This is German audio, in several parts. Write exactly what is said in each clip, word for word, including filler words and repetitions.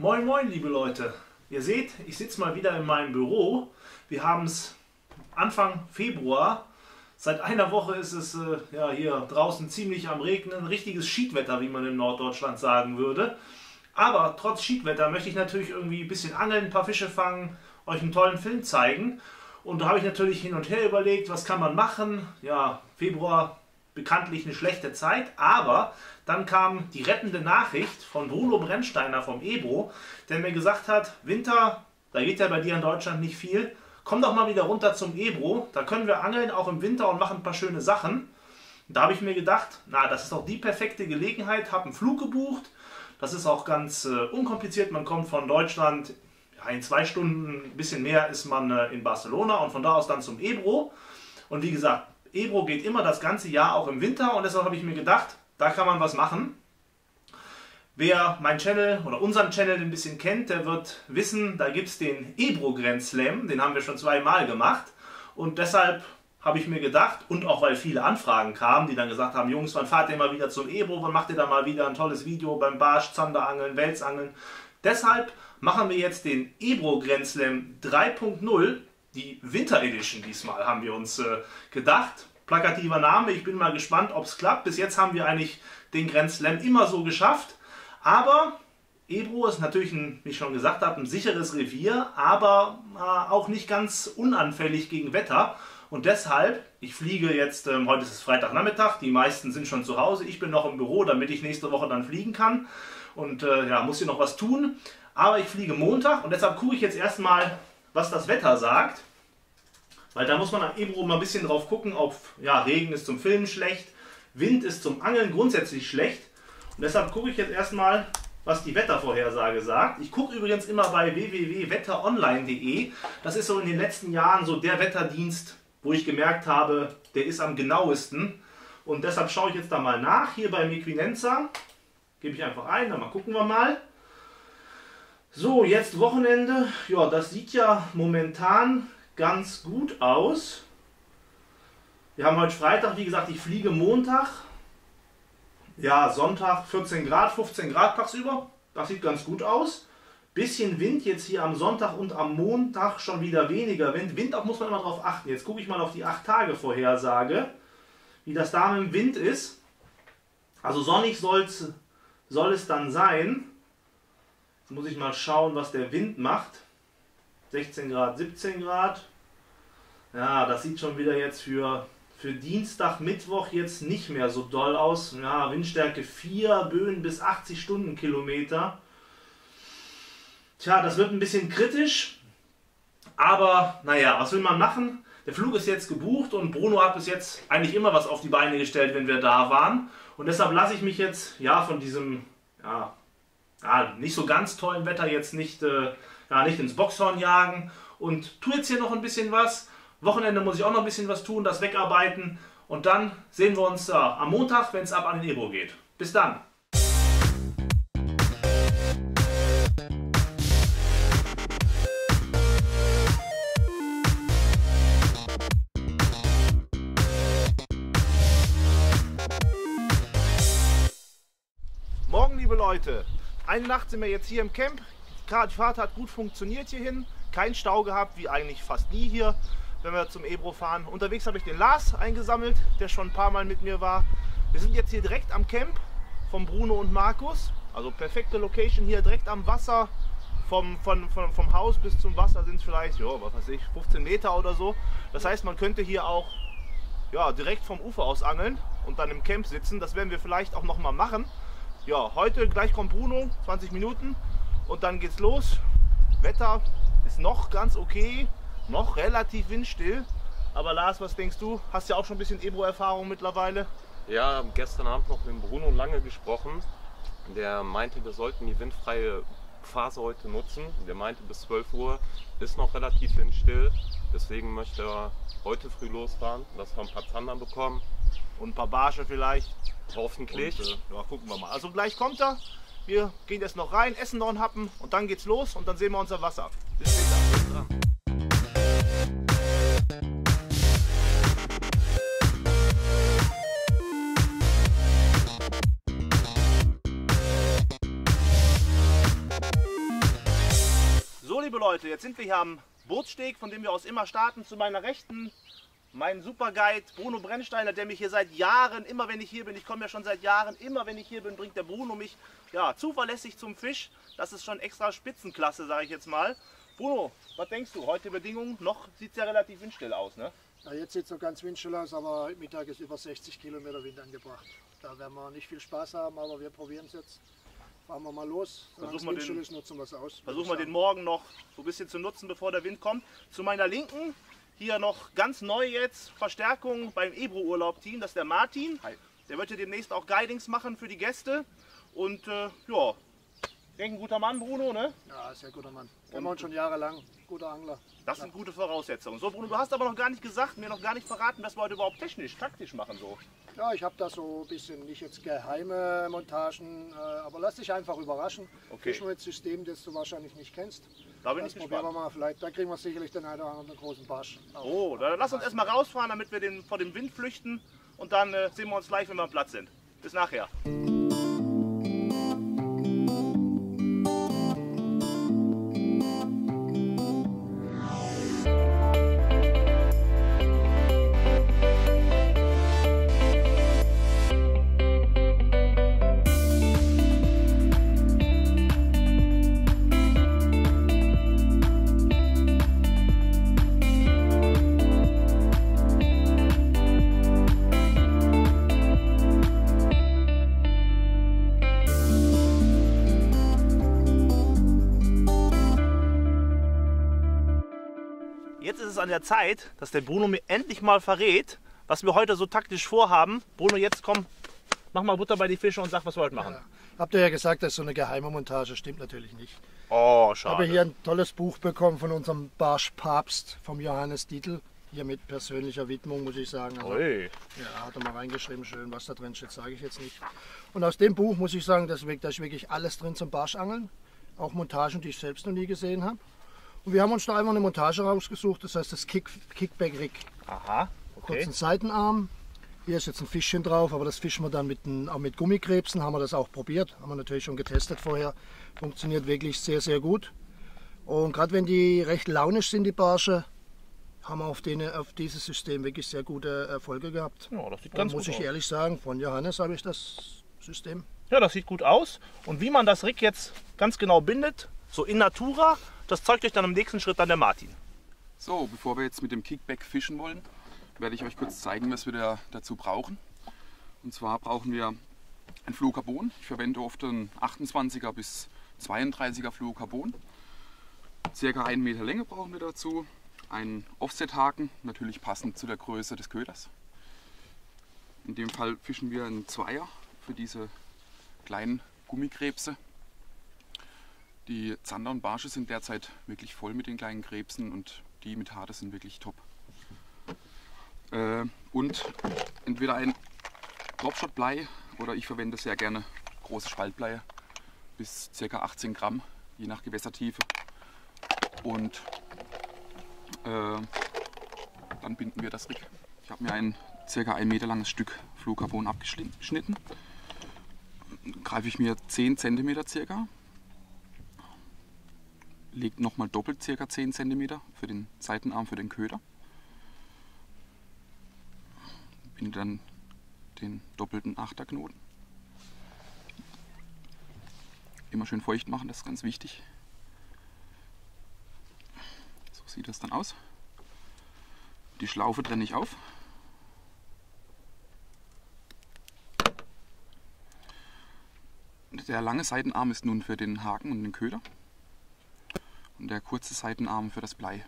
Moin moin liebe Leute, ihr seht, ich sitze mal wieder in meinem Büro. Wir haben es Anfang Februar, seit einer Woche ist es äh, ja, hier draußen ziemlich am Regnen, richtiges Schiedwetter, wie man in Norddeutschland sagen würde. Aber trotz Schiedwetter möchte ich natürlich irgendwie ein bisschen angeln, ein paar Fische fangen, euch einen tollen Film zeigen. Und da habe ich natürlich hin und her überlegt, was kann man machen. Ja, Februar bekanntlich eine schlechte Zeit, aber dann kam die rettende Nachricht von Bruno Brennsteiner vom Ebro, der mir gesagt hat, Winter, da geht ja bei dir in Deutschland nicht viel, komm doch mal wieder runter zum Ebro, da können wir angeln, auch im Winter, und machen ein paar schöne Sachen. Da habe ich mir gedacht, na, das ist doch die perfekte Gelegenheit, habe einen Flug gebucht, das ist auch ganz äh, unkompliziert, man kommt von Deutschland, ja, in zwei Stunden, ein bisschen mehr ist man äh, in Barcelona und von da aus dann zum Ebro. Und wie gesagt, Ebro geht immer das ganze Jahr, auch im Winter, und deshalb habe ich mir gedacht, da kann man was machen. Wer meinen Channel oder unseren Channel ein bisschen kennt, der wird wissen, da gibt es den Ebro Grand Slam, den haben wir schon zweimal gemacht, und deshalb habe ich mir gedacht, und auch weil viele Anfragen kamen, die dann gesagt haben, Jungs, wann fahrt ihr mal wieder zum Ebro, wann macht ihr da mal wieder ein tolles Video beim Barsch, Zanderangeln, Welsangeln, deshalb machen wir jetzt den Ebro Grand Slam drei punkt null, die Winter Edition diesmal, haben wir uns äh, gedacht. Plakativer Name, ich bin mal gespannt, ob es klappt. Bis jetzt haben wir eigentlich den Grand Slam immer so geschafft. Aber Ebro ist natürlich, ein, wie ich schon gesagt habe, ein sicheres Revier, aber äh, auch nicht ganz unanfällig gegen Wetter. Und deshalb, ich fliege jetzt, ähm, heute ist es Freitagnachmittag, die meisten sind schon zu Hause, ich bin noch im Büro, damit ich nächste Woche dann fliegen kann. Und äh, ja, muss hier noch was tun. Aber ich fliege Montag, und deshalb gucke ich jetzt erstmal, was das Wetter sagt. Weil da muss man am Ebro mal ein bisschen drauf gucken, ob ja, Regen ist zum Filmen schlecht, Wind ist zum Angeln grundsätzlich schlecht. Und deshalb gucke ich jetzt erstmal, was die Wettervorhersage sagt. Ich gucke übrigens immer bei w w w punkt wetteronline punkt de. Das ist so in den letzten Jahren so der Wetterdienst, wo ich gemerkt habe, der ist am genauesten. Und deshalb schaue ich jetzt da mal nach, hier bei Mequinenza. Gebe ich einfach ein, dann mal gucken wir mal. So, jetzt Wochenende. Ja, das sieht ja momentan ganz gut aus. Wir haben heute Freitag, wie gesagt, ich fliege Montag. Ja, Sonntag vierzehn Grad, fünfzehn Grad tagsüber. Das sieht ganz gut aus. Bisschen Wind jetzt hier am Sonntag und am Montag schon wieder weniger Wind. Wind auch muss man immer darauf achten. Jetzt gucke ich mal auf die acht Tage Vorhersage, wie das da mit dem Wind ist. Also sonnig soll's, soll es dann sein. Jetzt muss ich mal schauen, was der Wind macht. sechzehn Grad, siebzehn Grad. Ja, das sieht schon wieder jetzt für, für Dienstag, Mittwoch jetzt nicht mehr so doll aus. Ja, Windstärke vier, Böen bis achtzig Stundenkilometer. Tja, das wird ein bisschen kritisch. Aber naja, was will man machen? Der Flug ist jetzt gebucht, und Bruno hat bis jetzt eigentlich immer was auf die Beine gestellt, wenn wir da waren. Und deshalb lasse ich mich jetzt ja von diesem ja, ja, nicht so ganz tollen Wetter jetzt nicht... Äh, Ja, nicht ins Boxhorn jagen, und tue jetzt hier noch ein bisschen was. Wochenende muss ich auch noch ein bisschen was tun, das wegarbeiten, und dann sehen wir uns äh, am Montag, wenn es ab an den Ebro geht. Bis dann! Morgen, liebe Leute, eine Nacht sind wir jetzt hier im Camp. Die Fahrt hat gut funktioniert hierhin, kein Stau gehabt, wie eigentlich fast nie hier, wenn wir zum Ebro fahren. Unterwegs habe ich den Lars eingesammelt, der schon ein paar Mal mit mir war. Wir sind jetzt hier direkt am Camp von Bruno und Markus, also perfekte Location hier, direkt am Wasser. Vom, von, von, vom Haus bis zum Wasser sind es vielleicht, ja, was weiß ich, fünfzehn Meter oder so. Das heißt, man könnte hier auch ja, direkt vom Ufer aus angeln und dann im Camp sitzen. Das werden wir vielleicht auch noch mal machen. Ja, heute gleich kommt Bruno, zwanzig Minuten. Und dann geht's los. Wetter ist noch ganz okay, noch relativ windstill. Aber Lars, was denkst du? Hast ja auch schon ein bisschen Ebro-Erfahrung mittlerweile. Ja, gestern Abend noch mit Bruno lange gesprochen. Der meinte, wir sollten die windfreie Phase heute nutzen. Der meinte, bis zwölf Uhr ist noch relativ windstill. Deswegen möchte er heute früh losfahren, dass wir ein paar Zander bekommen. Und ein paar Barsche vielleicht. Hoffentlich. Und, äh, ja, gucken wir mal. Also gleich kommt er. Wir gehen jetzt noch rein, essen noch einen Happen, und dann geht's los, und dann sehen wir unser Wasser. Bis später. Bis dran. Leute, jetzt sind wir hier am Bootssteg, von dem wir aus immer starten. Zu meiner Rechten mein Superguide Bruno Brennsteiner, der mich hier seit Jahren, immer wenn ich hier bin, ich komme ja schon seit Jahren, immer wenn ich hier bin, bringt der Bruno mich ja, zuverlässig zum Fisch. Das ist schon extra Spitzenklasse, sage ich jetzt mal. Bruno, was denkst du? Heute Bedingungen, noch sieht es ja relativ windstill aus, ne? Ja, jetzt sieht es noch ganz windstill aus, aber heute Mittag ist über sechzig Kilometer Wind angebracht. Da werden wir nicht viel Spaß haben, aber wir probieren es jetzt. Fahren wir mal los. Solange es windstill ist, nutzen wir es aus. Versuchen wir den Morgen noch so ein bisschen zu nutzen, bevor der Wind kommt. Zu meiner Linken, hier noch ganz neu jetzt, Verstärkung beim Ebro-Urlaub-Team, das ist der Martin. Hi. Der wird hier demnächst auch Guidings machen für die Gäste. Und äh, ja, ich denke, ein guter Mann, Bruno, ne? Ja, sehr guter Mann. Kennen wir uns schon jahrelang. Guter Angler. Das sind gute Voraussetzungen. So, Bruno, du hast aber noch gar nicht gesagt, mir noch gar nicht verraten, was wir heute überhaupt technisch, taktisch machen. So. Ja, ich habe da so ein bisschen, nicht jetzt geheime Montagen, äh, aber lass dich einfach überraschen. Okay. Fischen mit System, das du wahrscheinlich nicht kennst. Da bin Das ich probieren wir gespannt. mal. Vielleicht, da kriegen wir sicherlich den einen oder anderen großen Barsch. Oh, dann lass uns erstmal rausfahren, damit wir den, vor dem Wind flüchten. Und dann äh, sehen wir uns gleich, wenn wir am Platz sind. Bis nachher. Jetzt ist es an der Zeit, dass der Bruno mir endlich mal verrät, was wir heute so taktisch vorhaben. Bruno, jetzt komm, mach mal Butter bei die Fische und sag, was wir heute machen. Ja. Habt ihr ja gesagt, das ist so eine geheime Montage. Stimmt natürlich nicht. Oh, Ich habe schade. hier ein tolles Buch bekommen von unserem Barschpapst, vom Johannes Dietl. Hier mit persönlicher Widmung, muss ich sagen. Also, Ui. ja, hat er mal reingeschrieben, schön, was da drin steht, sage ich jetzt nicht. Und aus dem Buch muss ich sagen, da ist wirklich- da ist wirklich alles drin zum Barschangeln. Auch Montagen, die ich selbst noch nie gesehen habe. Und wir haben uns da einfach eine Montage rausgesucht, das heißt das Kick, Kickback Rig. Aha, okay. Kurzen Seitenarm. Hier ist jetzt ein Fischchen drauf, aber das fischen wir dann mit, den, auch mit Gummikrebsen. Haben wir das auch probiert, haben wir natürlich schon getestet vorher. Funktioniert wirklich sehr, sehr gut. Und gerade wenn die recht launisch sind, die Barsche, haben wir auf, den, auf dieses System wirklich sehr gute Erfolge gehabt. Ja, das sieht Und ganz muss gut ich aus. ehrlich sagen, von Johannes habe ich das System. Ja, das sieht gut aus. Und wie man das Rig jetzt ganz genau bindet, so in Natura, das zeigt euch dann im nächsten Schritt dann der Martin. So, bevor wir jetzt mit dem Kickback fischen wollen, werde ich euch kurz zeigen, was wir da dazu brauchen. Und zwar brauchen wir ein Fluorocarbon. Ich verwende oft einen achtundzwanziger bis zweiunddreißiger Fluorocarbon. Circa einen Meter Länge brauchen wir dazu. Einen Offset-Haken, natürlich passend zu der Größe des Köders. In dem Fall fischen wir einen Zweier für diese kleinen Gummikrebse. Die Zander und Barsche sind derzeit wirklich voll mit den kleinen Krebsen und die mit Harte sind wirklich top. Äh, und entweder ein Dropshot-Blei oder ich verwende sehr gerne große Spaltbleie bis ca. achtzehn Gramm, je nach Gewässertiefe. Und äh, dann binden wir das Rig. Ich habe mir ein ca. ein Meter langes Stück Fluorocarbon abgeschnitten. Greife ich mir zehn Zentimeter circa. Legt nochmal doppelt ca. zehn Zentimeter für den Seitenarm für den Köder. Binde dann den doppelten Achterknoten. Immer schön feucht machen, das ist ganz wichtig. So sieht das dann aus. Die Schlaufe trenne ich auf. Der lange Seitenarm ist nun für den Haken und den Köder. Und der kurze Seitenarm für das Blei.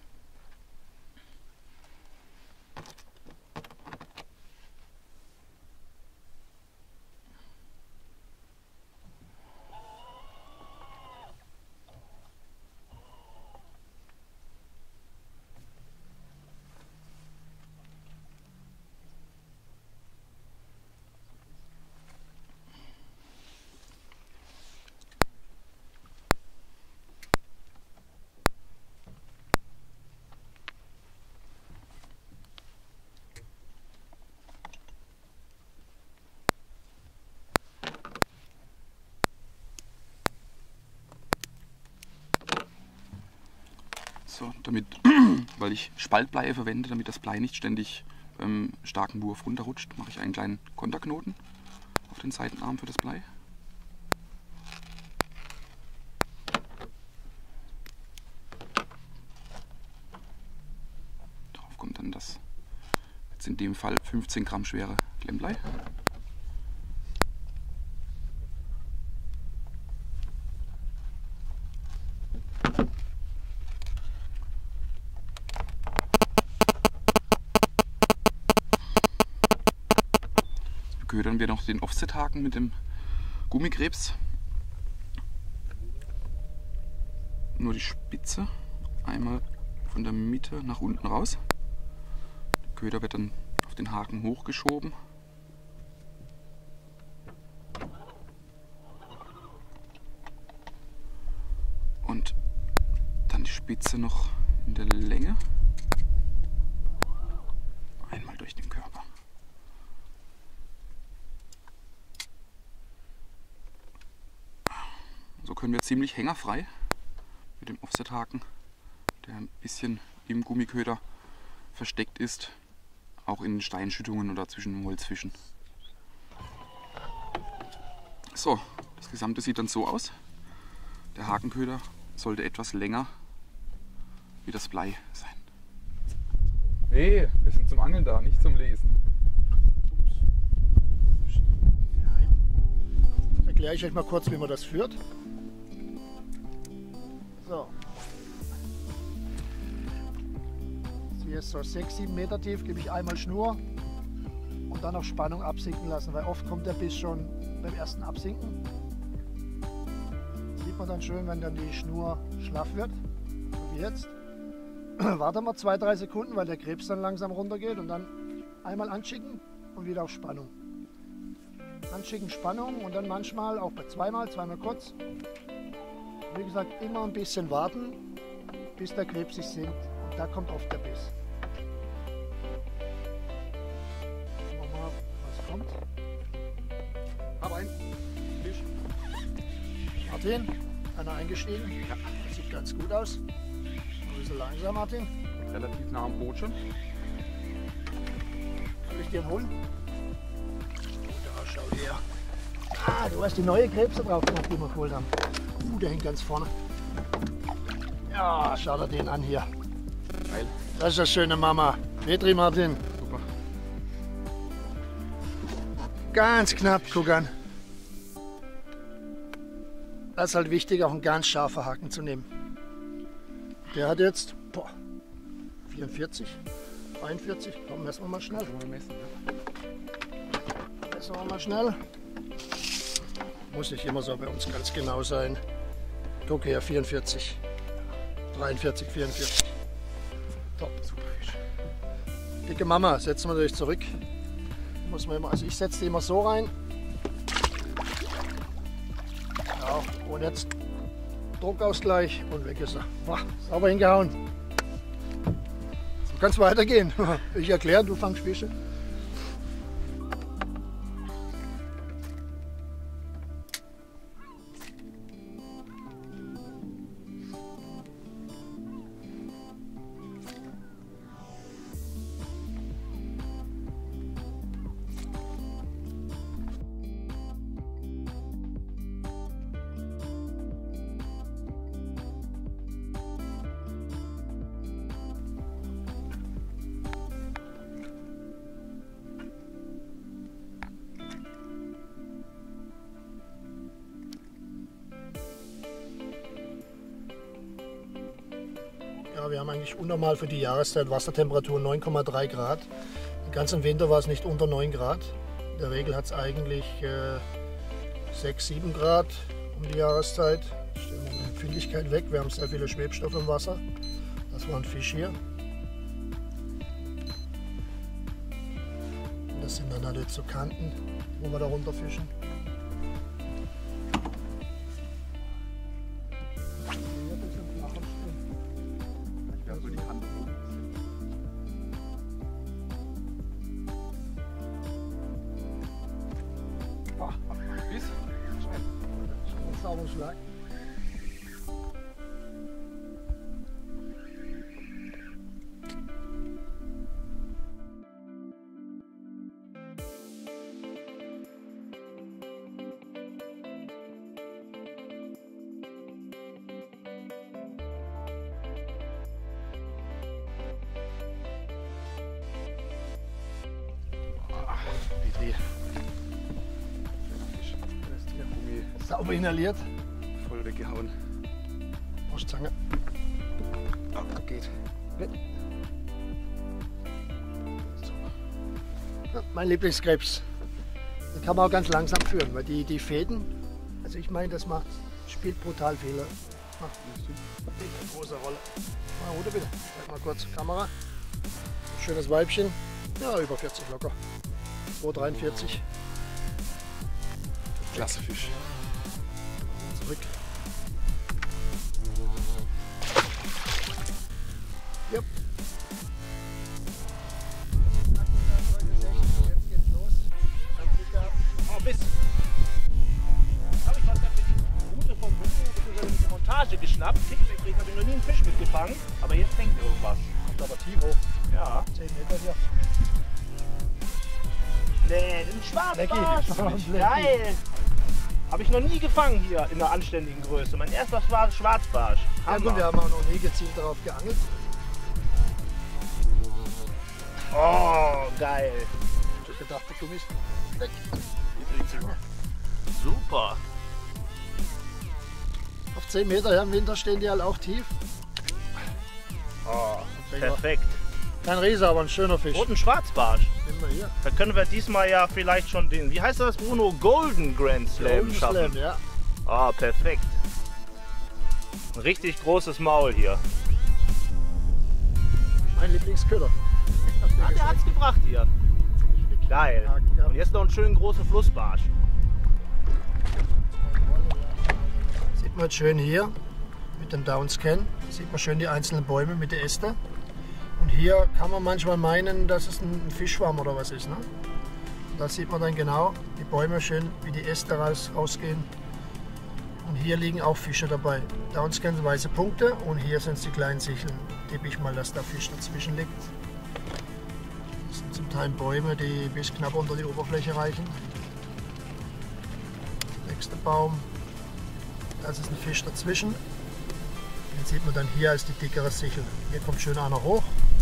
So, damit, weil ich Spaltblei verwende, damit das Blei nicht ständig beim starken Wurf runterrutscht, mache ich einen kleinen Konterknoten auf den Seitenarm für das Blei. Darauf kommt dann das, jetzt in dem Fall fünfzehn Gramm schwere Klemmblei. Ködern wir noch den Offset-Haken mit dem Gummikrebs. Nur die Spitze einmal von der Mitte nach unten raus. Der Köder wird dann auf den Haken hochgeschoben. Und dann die Spitze noch in der Länge. Einmal durch den Körper. So können wir ziemlich hängerfrei mit dem Offset-Haken, der ein bisschen im Gummiköder versteckt ist, auch in Steinschüttungen oder zwischen dem Holz fischen. So, das Gesamte sieht dann so aus. Der Hakenköder sollte etwas länger wie das Blei sein. Nee, wir sind zum Angeln da, nicht zum Lesen. Jetzt erkläre ich euch mal kurz, wie man das führt. So. Hier ist so sechs, sieben Meter tief, gebe ich einmal Schnur und dann auf Spannung absinken lassen, weil oft kommt der Biss schon beim ersten Absinken. Sieht man dann schön, wenn dann die Schnur schlaff wird, so wie jetzt. Warten wir zwei, drei Sekunden, weil der Krebs dann langsam runtergeht und dann einmal anschicken und wieder auf Spannung. Anschicken, Spannung und dann manchmal auch bei zweimal, zweimal kurz. Wie gesagt, immer ein bisschen warten, bis der Krebs sich senkt. Und da kommt oft der Biss. Schauen wir mal, was kommt. Hab einen Fisch. Martin, einer eingestiegen? Ja. Das sieht ganz gut aus. Ein bisschen langsam, Martin. Relativ nah am Boot schon. Soll ich dir holen? Ja, schau her. Ah, du hast die neue Krebse drauf gemacht, die wir geholt haben. Uh, der hängt ganz vorne. Ja, schau dir den an hier. Geil. Das ist eine schöne Mama. Petri, Martin. Super. Ganz knapp, guck an. Das ist halt wichtig, auch einen ganz scharfen Haken zu nehmen. Der hat jetzt boah, vierundvierzig, dreiundvierzig. Komm, messen wir mal schnell. Messen wir mal schnell. Muss nicht immer so bei uns ganz genau sein. Guck her, vierundvierzig, dreiundvierzig, vierundvierzig. Top, super Fisch. Dicke Mama, setzen wir natürlich zurück. Muss man immer, also ich setze die immer so rein. Ja, und jetzt Druckausgleich und weg ist er. Boah, sauber hingehauen. So kann es weitergehen. Ich erkläre, du fangst Fische. Ja, wir haben eigentlich unnormal für die Jahreszeit Wassertemperatur neun Komma drei Grad. Den ganzen Winter war es nicht unter neun Grad. In der Regel hat es eigentlich äh, sechs, sieben Grad um die Jahreszeit. Stellen wir die Empfindlichkeit weg. Wir haben sehr viele Schwebstoffe im Wasser. Das war ein Fisch hier. Und das sind dann halt jetzt so Kanten, wo wir da runter fischen. Sauber inhaliert. Voll weggehauen. Zange. Ah, geht. Ja, mein Lieblingskrebs. Den kann man auch ganz langsam führen, weil die, die Fäden, also ich meine, das macht, spielt brutal viel. Macht eine große Rolle. Mal runter bitte. Zeig mal kurz Kamera. Schönes Weibchen. Ja, über vierzig locker. zwei dreiundvierzig. Klasse Fisch. Zurück. Yep. Jetzt geht's los. Oh Mist! Habe ich was mit die Route vom Bruno bzw. die Montage geschnappt. Kickback habe ich noch nie einen Fisch mitgefangen, aber jetzt hängt irgendwas. Kommt aber tief hoch. Ja. zehn Meter hier. Nee, den Schwarzbarsch. Lecky. Geil! Habe ich noch nie gefangen hier in einer anständigen Größe. Mein erster war Schwarzbarsch. Ja gut, wir haben auch noch nie gezielt darauf geangelt. Oh, geil. Ich hab gedacht, der Gummi ist weg. Super. Auf zehn Meter hier im Winter stehen die halt auch tief. Oh, perfekt. Kein Riese, aber ein schöner Fisch. Und ein Schwarzbarsch. Nehmen wir hier. Da können wir diesmal ja vielleicht schon den, wie heißt das, Bruno? Golden Grand Slam Golden schaffen. Slam, ja. Ah, perfekt. Ein richtig großes Maul hier. Mein Lieblingsköder. Ah, der hat's gebracht hier. Geil. Und jetzt noch einen schönen großen Flussbarsch. Sieht man jetzt schön hier mit dem Downscan. Sieht man schön die einzelnen Bäume mit den Ästen. Und hier kann man manchmal meinen, dass es ein Fischschwamm oder was ist. Ne? Da sieht man dann genau die Bäume schön, wie die Äste raus, rausgehen. Und hier liegen auch Fische dabei. Downscan weiße Punkte und hier sind es die kleinen Sicheln. Tippe ich mal, dass da Fisch dazwischen liegt. Das sind zum Teil Bäume, die bis knapp unter die Oberfläche reichen. Nächster Baum. Das ist ein Fisch dazwischen. Den sieht man dann hier als die dickere Sichel. Hier kommt schön einer hoch.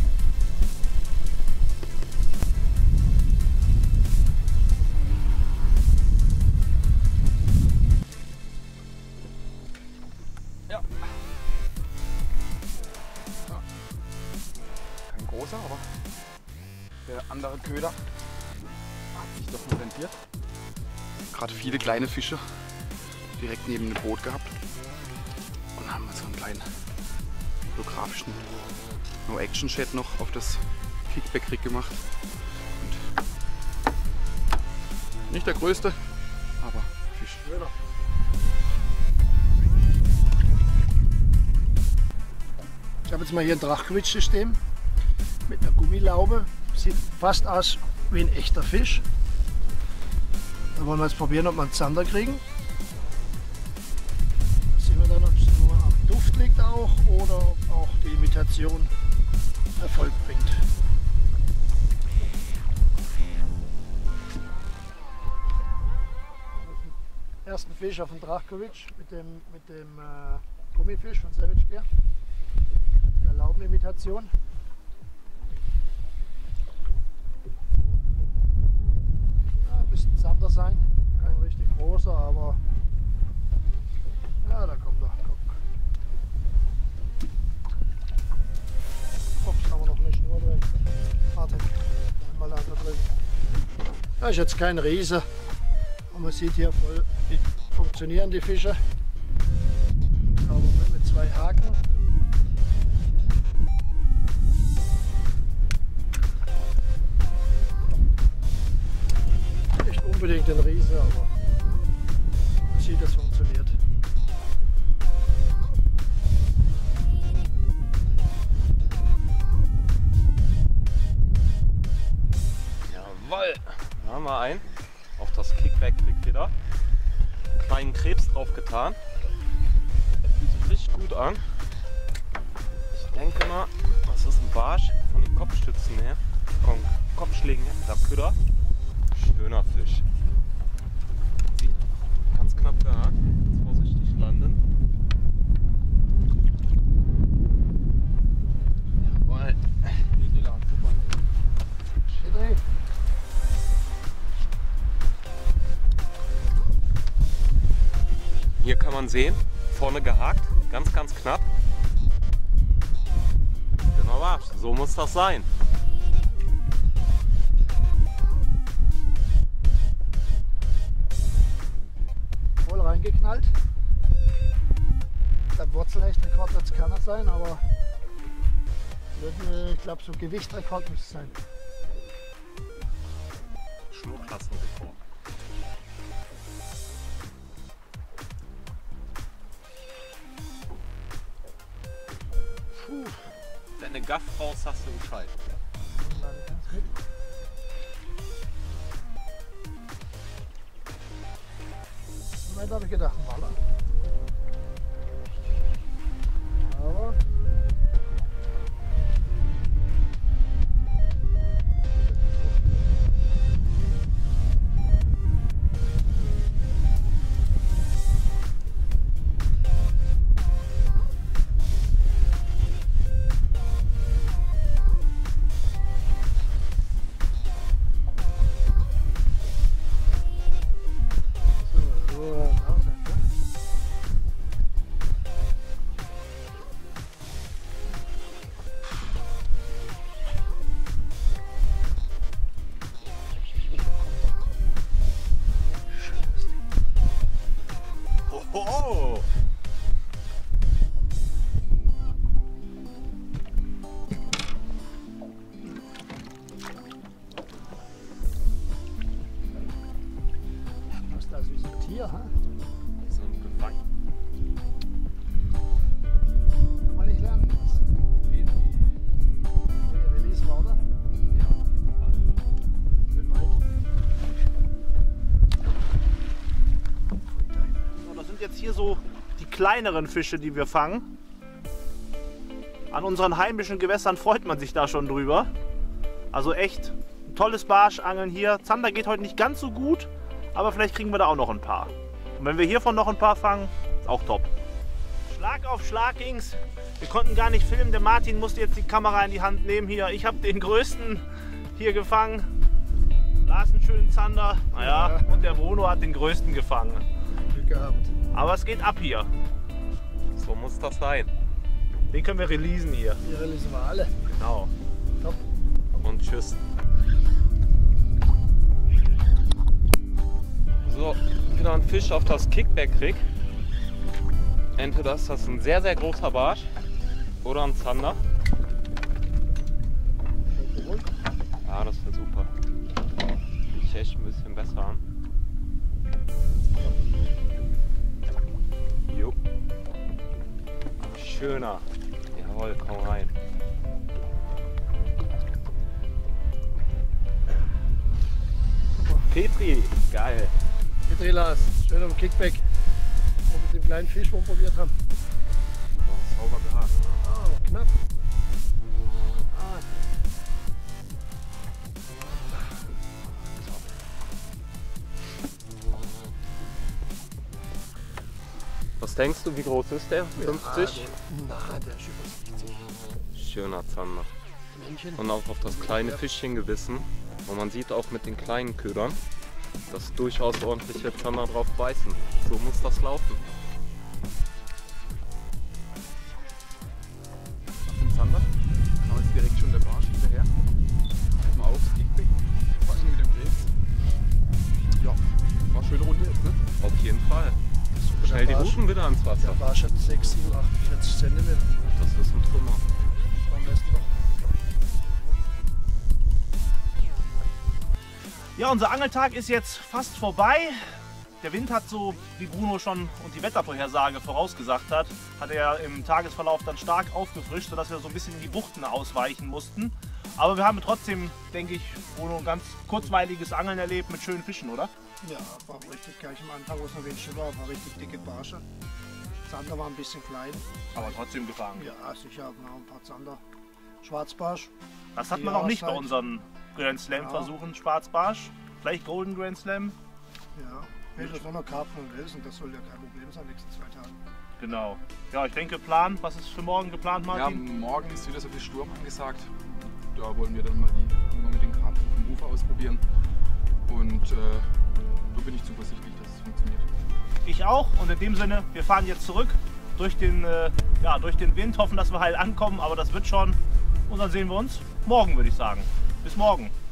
Ja. Kein großer, aber der andere Köder hat sich doch noch rentiert. Gerade viele kleine Fische direkt neben dem Boot gehabt. Und haben wir so einen kleinen fotografischen No-Action-Chat noch auf das Kickback-Rig gemacht. Und nicht der größte, aber Fisch. Ich habe jetzt mal hier ein Drachquitsch-System mit einer Gummilaube. Sieht fast aus wie ein echter Fisch. Da wollen wir jetzt probieren, ob wir einen Zander kriegen. Da sehen wir dann, ob es nur am Duft liegt auch oder ob auch die Imitation Erfolg bringt. Ersten Fisch auf dem Drachkowitsch mit dem, mit dem äh, Gummifisch von Savage Gear. Der Laubenimitation. Ja, ein bisschen Zander sein, kein richtig großer, aber ja, da kommt er. Ups, haben wir noch eine Schnur drin. Warte, einmal da drin. Da ist jetzt kein Riese. Und man sieht hier voll, wie funktionieren die Fische. Aber mit zwei Haken. Nicht unbedingt ein Riese, aber man sieht, es funktioniert. Jawoll! Da haben wir einen auf das Kickback-Rig wieder. Einen kleinen Krebs drauf getan. Der fühlt sich richtig gut an. Ich denke mal, das ist ein Barsch von den Kopfstützen her. Von Kopfschlägen her. Der Köder. Schöner Fisch. Sieht ganz knapp gehakt. Jetzt vorsichtig landen. Jawoll. Super. hier kann man sehen, vorne gehakt, ganz, ganz knapp. Genau, so muss das sein. Voll reingeknallt. Der Wurzelhechtrekord wird es keiner sein, aber wird, ich glaube, so Gewichtrekord muss es sein. Schnurklassenrekord. Puh. Wenn du Gaff raus hast du Bescheid. Moment habe ich gedacht, Waller. Aber Oh! was ist das wie so ein Tier, ha? So ein Gefangen. Kann man nicht lernen. Was? Wie? Die Release war, oder? Ja, auf jeden Fall. Bin weit. So, das sind jetzt hier so die kleineren Fische, die wir fangen. An unseren heimischen Gewässern freut man sich da schon drüber. Also echt ein tolles Barschangeln hier. Zander geht heute nicht ganz so gut, aber vielleicht kriegen wir da auch noch ein paar. Und wenn wir hiervon noch ein paar fangen, ist auch top. Schlag auf Schlag ging's. Wir konnten gar nicht filmen. Der Martin musste jetzt die Kamera in die Hand nehmen hier. Ich habe den größten hier gefangen. Lars einen schönen Zander. Naja, und der Bruno hat den größten gefangen. Glück gehabt. Aber es geht ab hier. So muss das sein. Den können wir releasen hier. Die releasen wir alle. Genau. Top. Und tschüss. So, wieder ein Fisch auf das Kickback krieg. Entweder ist das ein sehr, sehr großer Barsch oder ein Zander. Ja, das wäre super. Fühlt sich echt ein bisschen besser an. Jo. Schöner. Jawohl, komm rein. Petri, geil. Petri Lars, schön am Kickback. Wo wir mit dem kleinen Fisch probiert haben. Oh, sauber gehakt. Ah, knapp. Ah. Was denkst du, wie groß ist der? fünfzig? Ja, na, der ist über sechzig. Schöner Zander. Männchen. Und auch auf das kleine Fischchen gebissen. Und man sieht auch mit den kleinen Ködern, dass durchaus ordentliche Zander drauf beißen. So muss das laufen. Nach dem Zander kam jetzt direkt schon der Barsch hinterher. Mal aufs Kickback, fangen mit dem Krebs. Ja, war eine schöne Runde jetzt, ne? Auf jeden Fall. Super, Schnell die der Barsch- Ruten wieder ans Der Wasser. Barsch hat sechs, sieben, achtundvierzig Zentimeter. Das ist ein Trümmer. Am besten noch. Ja, unser Angeltag ist jetzt fast vorbei. Der Wind hat so, wie Bruno schon und die Wettervorhersage vorausgesagt hat, hat er im Tagesverlauf dann stark aufgefrischt, sodass wir so ein bisschen in die Buchten ausweichen mussten. Aber wir haben trotzdem, denke ich, Bruno, ein ganz kurzweiliges Angeln erlebt mit schönen Fischen, oder? Ja, war richtig gleich am Anfang, wo es noch wenig war, war richtig dicke Barsche. Zander war ein bisschen klein. Aber trotzdem gefangen. Ja, sicher haben wir auch ein paar Zander. Schwarzbarsch. Das hat Die man noch nicht bei Jahreszeit. unseren Grand Slam Ja. Versuchen, Schwarzbarsch. Vielleicht Golden Grand Slam. Ja, vielleicht auch noch Karpfen und Wilson, das soll ja kein Problem sein, nächsten zwei Tagen. Genau. Ja, ich denke, Plan, was ist für morgen geplant, Ja, Martin? morgen ist wieder so viel Sturm angesagt. Da wollen wir dann mal, die, mal mit den Karpfen vom Ufer ausprobieren. Und äh, da bin ich zuversichtlich, dass es funktioniert. Ich auch. Und in dem Sinne, wir fahren jetzt zurück durch den, äh, ja, durch den Wind, hoffen, dass wir heil ankommen, aber das wird schon. Und dann sehen wir uns morgen, würde ich sagen. Bis morgen.